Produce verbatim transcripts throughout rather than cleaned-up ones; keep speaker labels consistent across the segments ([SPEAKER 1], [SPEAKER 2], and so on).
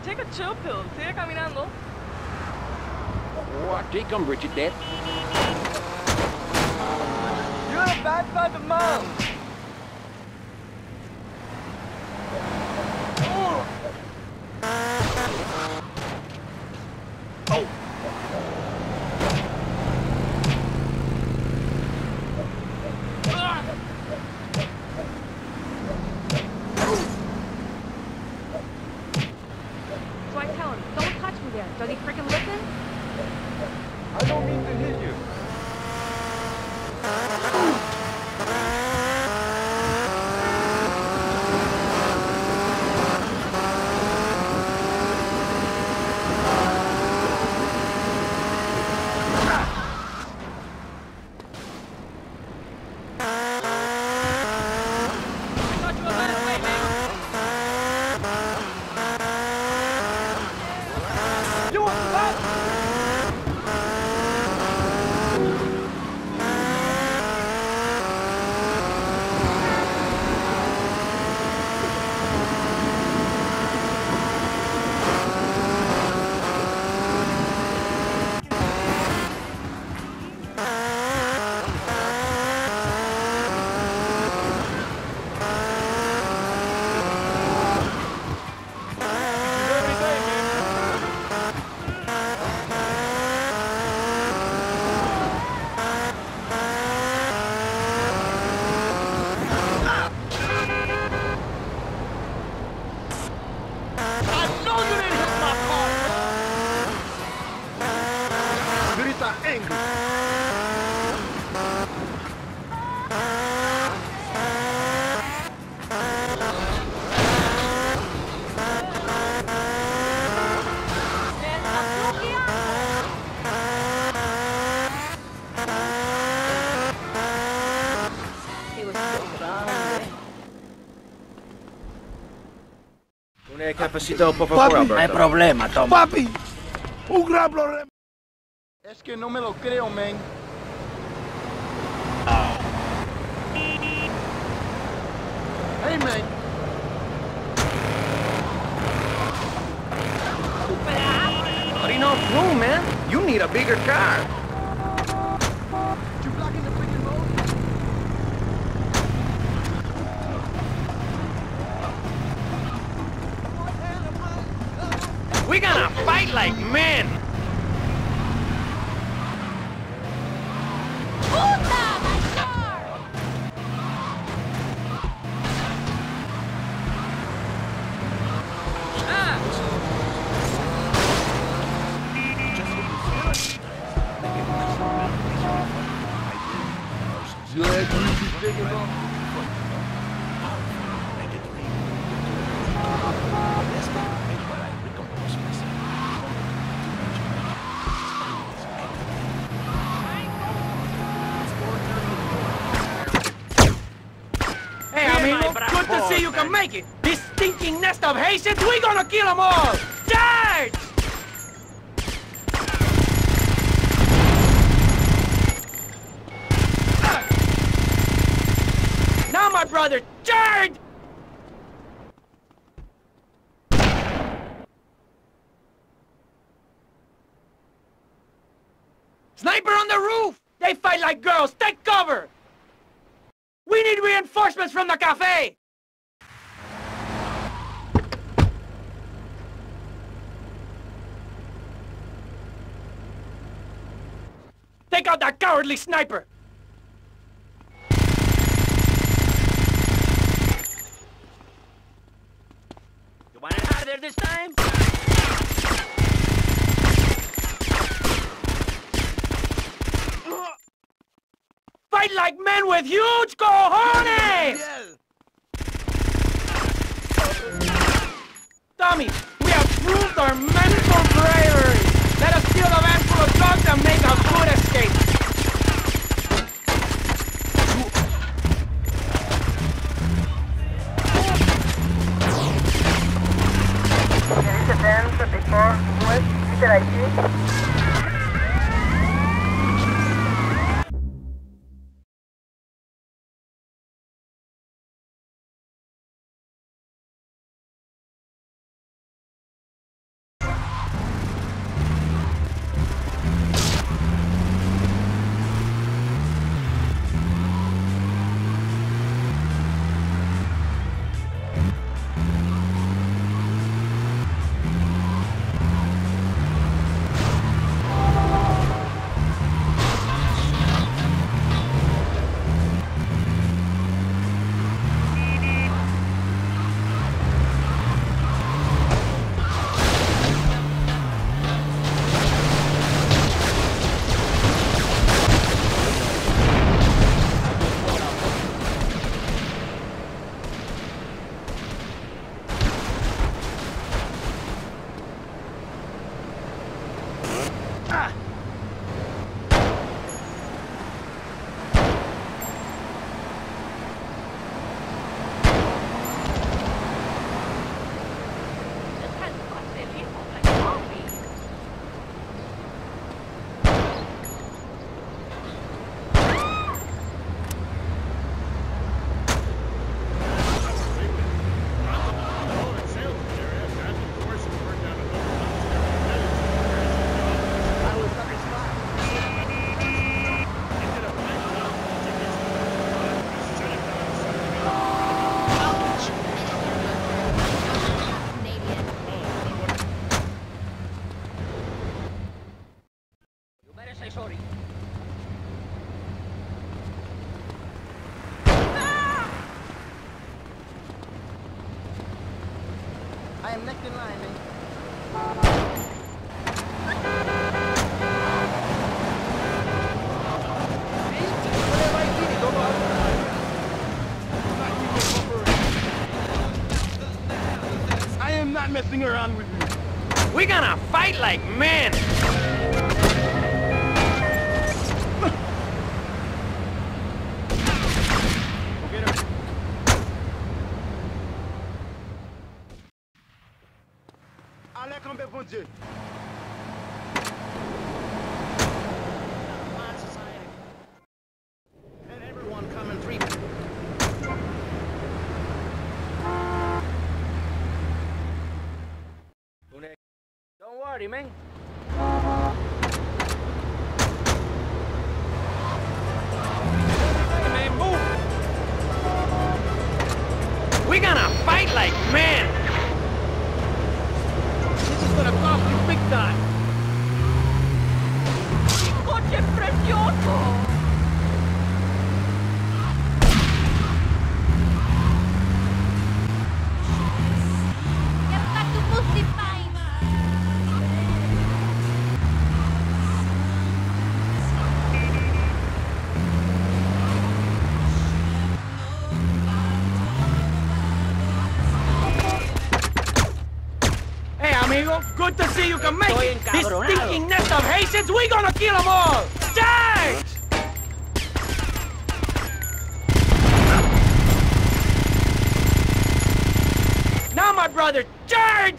[SPEAKER 1] take a chill pill. Sigue caminando.
[SPEAKER 2] Oh, take them, Bridget, Dad.
[SPEAKER 1] You're a bad bad mom.
[SPEAKER 2] Oh!
[SPEAKER 3] So I tell him, don't touch me there. Does he freaking listen?
[SPEAKER 1] I don't mean to hit you.
[SPEAKER 2] Un cafecito, por favor,
[SPEAKER 4] Papi,
[SPEAKER 2] Alberto.
[SPEAKER 4] no hay problema, toma.
[SPEAKER 5] Papi, un gran problema.
[SPEAKER 1] Es que no me lo creo, man. Hey, man.
[SPEAKER 2] Not enough room, man. You need a bigger car.
[SPEAKER 1] You blocking the freaking road?
[SPEAKER 2] We're gonna fight like men.
[SPEAKER 4] Hey, amigo, good to see you can make it. This stinking nest of Haitians, we gonna kill them all. Charge! Now, my brother, charge! Sniper on the roof! They fight like girls! Take cover! We need reinforcements from the cafe! Take out that cowardly sniper!
[SPEAKER 2] You want it harder this time?
[SPEAKER 4] Fight like men with huge cojones! Tommy, we have proved our mental bravery! Let us steal the van full of drugs and make a good escape!
[SPEAKER 6] Dice ten, twenty-four, West, Peter I T.
[SPEAKER 1] am next in line, man. I am not messing around with you.
[SPEAKER 2] We're gonna fight like men!
[SPEAKER 1] Allez, camper, bon Dieu.
[SPEAKER 2] And everyone come and treat. Don't worry, man. Hey, man, move! We're gonna fight like men!
[SPEAKER 4] This is gonna cost you big time.
[SPEAKER 3] Coche precioso! Get back to pussy fine!
[SPEAKER 4] Hey, amigo, good to see you can make
[SPEAKER 2] Estoy
[SPEAKER 4] it. This
[SPEAKER 2] encabronado.
[SPEAKER 4] stinking nest of Haitians, we gonna kill them all! Charge! Now, my brother, charge!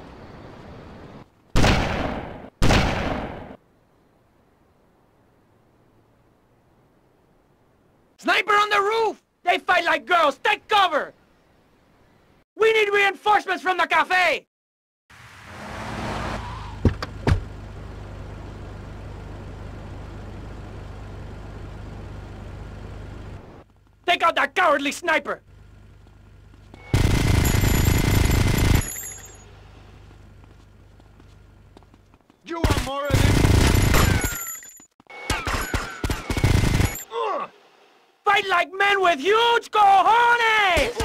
[SPEAKER 4] Sniper on the roof! They fight like girls, take cover! We need reinforcements from the cafe! Take out that cowardly sniper!
[SPEAKER 1] You want more of this?
[SPEAKER 4] Ugh. Fight like men with huge cojones!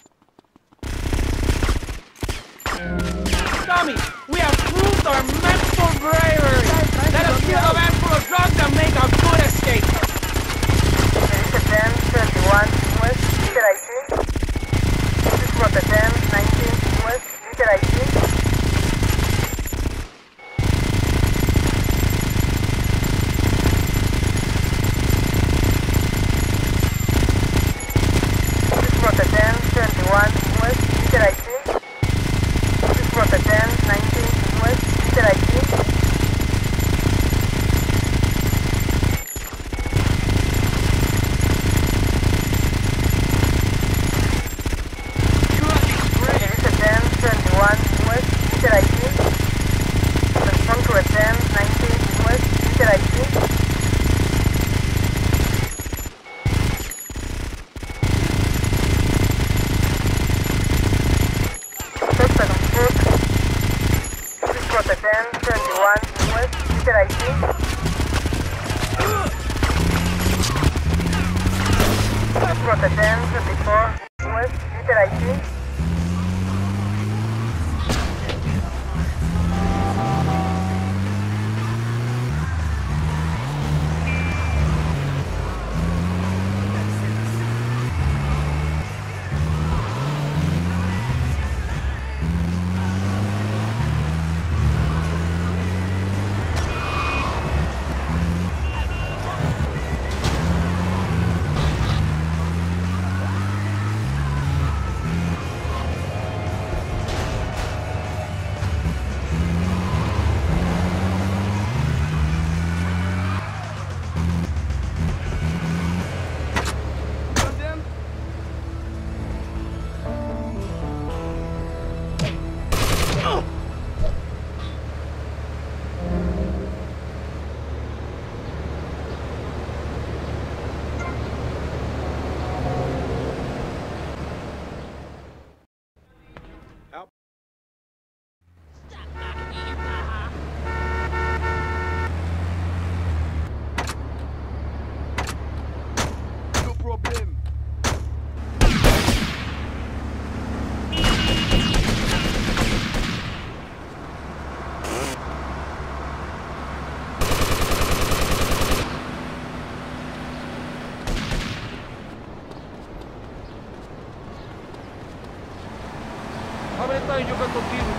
[SPEAKER 4] Tommy, we have proved our mental bravery! Let us kill a man full of drugs and make a good escape!
[SPEAKER 6] ten twenty-one West, Peter I C. This was the ten nineteen West, Peter I C. This was the ten twenty-one West, Peter I C. This was the ten nineteen West, Peter I C.
[SPEAKER 4] Abre tayo jogar contigo.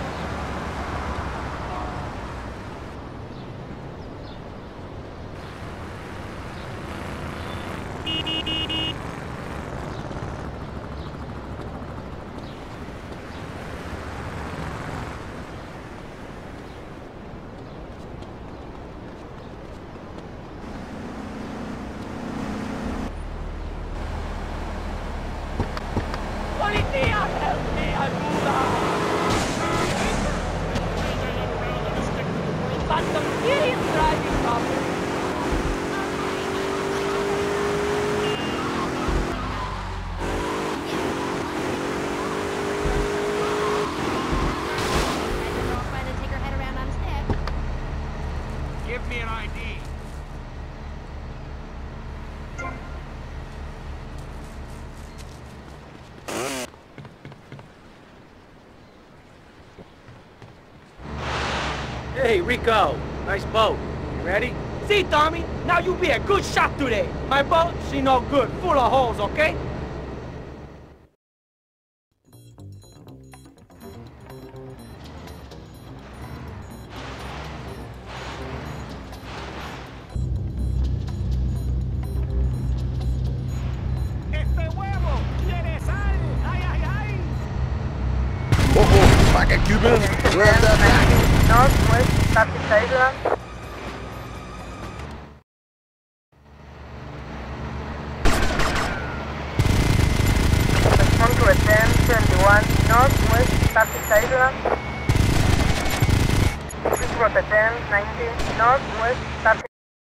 [SPEAKER 3] Policía, help me, ayuda! But the kid is driving problem.
[SPEAKER 7] Trying to take her head around on a stick.
[SPEAKER 1] Give me an I D.
[SPEAKER 4] Hey, Rico. Nice boat. You ready? See, Tommy? Now you be a good shot today. My boat, she no good. Full of holes, okay?
[SPEAKER 1] Este huevo tiene sal. Ay, ay, ay.
[SPEAKER 5] Oh, oh, like a Cuban. Grab that back.
[SPEAKER 6] Northwest, Southeast Island. Respond to a ten twenty-one, Northwest, Southeast Island. This was a ten nineteen, Northwest, Southeast.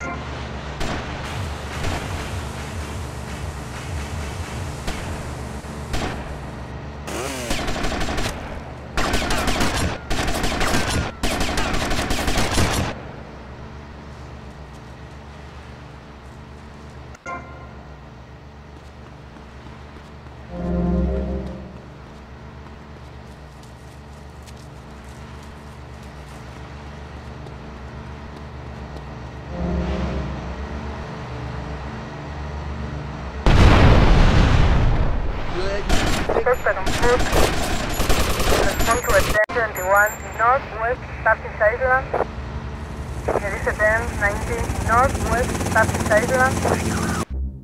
[SPEAKER 6] Suspect on foot. Respond to a ten twenty-one, Northwest, Southeast Island. Here is a ten nineteen, Northwest, Southeast Island.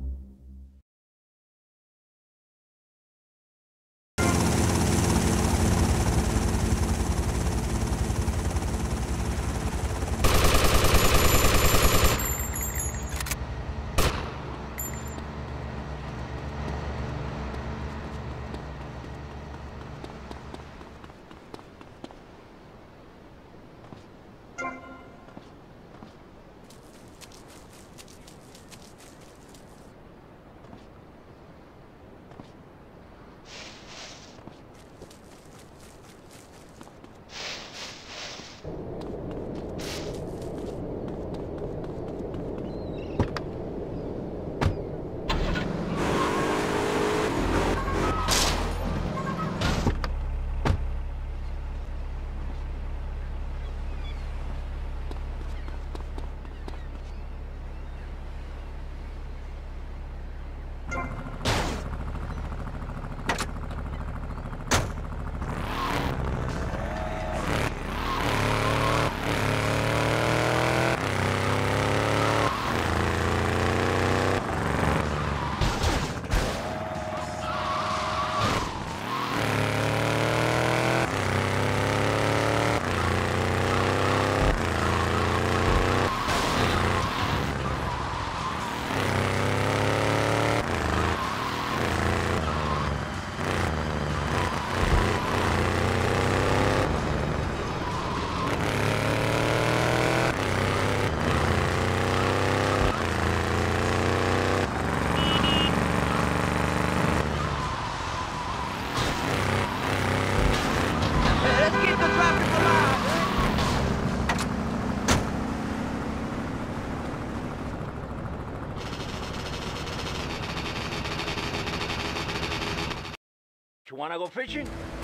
[SPEAKER 1] You wanna go fishing?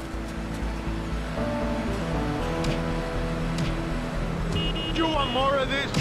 [SPEAKER 1] You want more of this?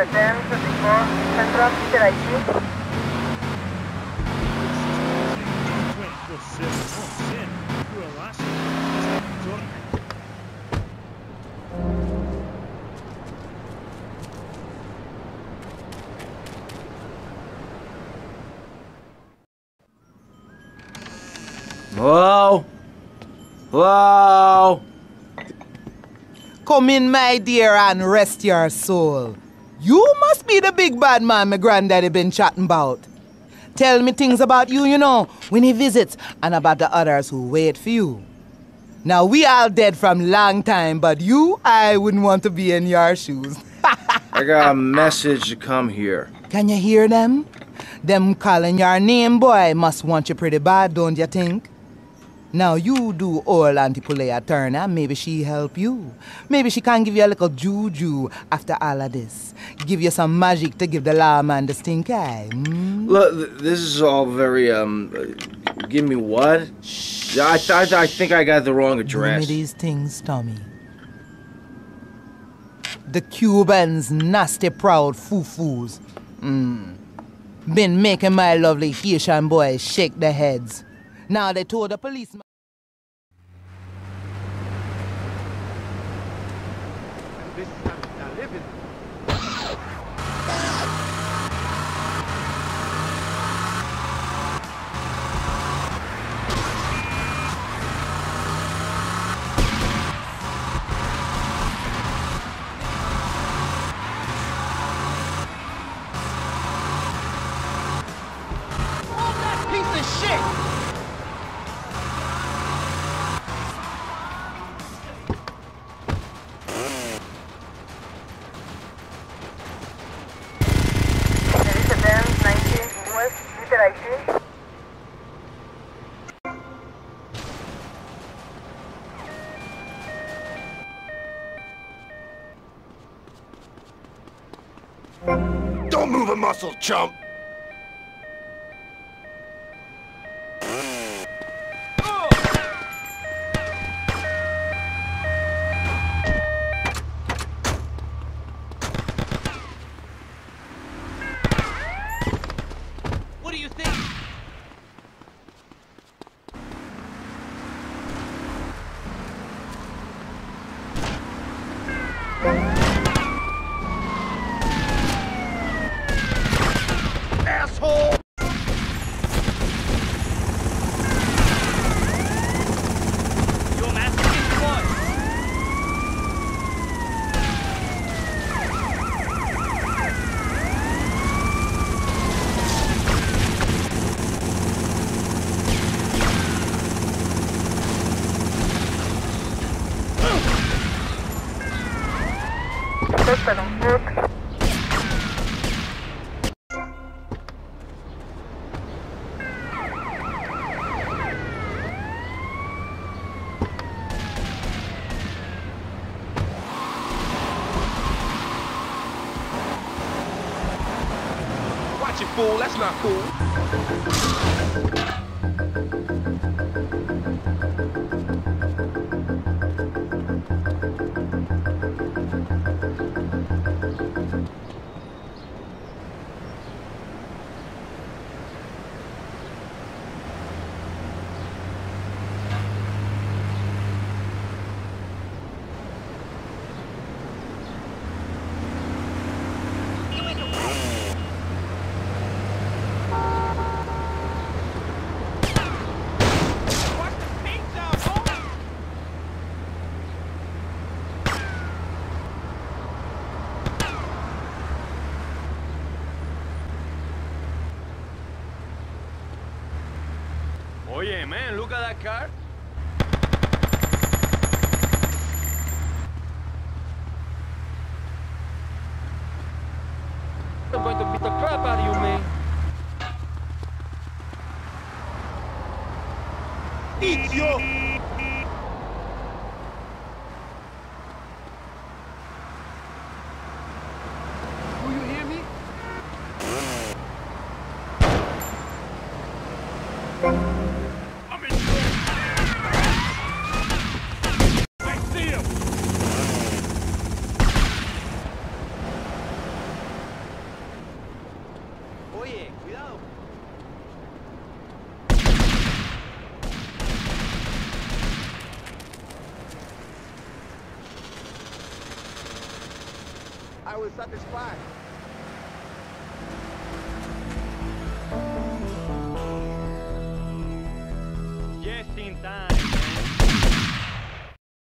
[SPEAKER 6] the ten twenty-four Central, Peter I G.
[SPEAKER 8] Hello? Hello?
[SPEAKER 9] Come in, my dear, and rest your soul. You must be the big bad man my granddaddy been chatting about. Tell me things about you, you know, when he visits, and about the others who wait for you. Now, we all dead from long time, but you, I wouldn't want to be in your shoes.
[SPEAKER 8] I got a message to come here.
[SPEAKER 9] Can you hear them? Them calling your name, boy, must want you pretty bad, don't you think? Now you do old Auntie Pulea turn, and maybe she help you. Maybe she can give you a little juju after all of this. Give you some magic to give the lawman the stink eye. Mm?
[SPEAKER 8] Look, th this is all very, um, uh, give me what? Shh. I, th I think I got the wrong address.
[SPEAKER 9] Give me these things, Tommy. The Cubans, nasty, proud foo-foos. Mm. Been making my lovely Haitian boys shake their heads. Now they told the policeman.
[SPEAKER 1] This is how I live in.
[SPEAKER 2] Piece of shit!
[SPEAKER 5] Don't move a muscle, chump!
[SPEAKER 2] What do you think?
[SPEAKER 5] Asshole!
[SPEAKER 2] Your master is what?
[SPEAKER 6] Suspect on foot.
[SPEAKER 1] Watch it, fool. That's not cool.
[SPEAKER 2] Oh yeah, man, look at that car. I'm going to beat the crap out of you, man.
[SPEAKER 1] Eat your... Do you hear me?
[SPEAKER 5] I'm in trouble! I see him!
[SPEAKER 2] Oye, cuidado.
[SPEAKER 1] I was satisfied.
[SPEAKER 2] Just in time.